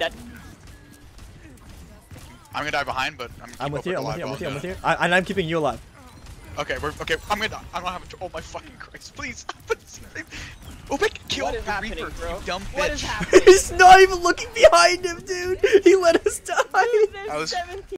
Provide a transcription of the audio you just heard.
Dead. I'm gonna die behind, but I'm with you. I'm with you. I'm with you. I'm with you. you. And I'm keeping you alive. Okay, okay. I'm gonna die. I don't have oh my fucking Christ, please. Oh my! Kill What the is happening, Reaper, bro? you dumb bitch. What is happening? He's not even looking behind him, dude. He let us die. Dude, there's I was 17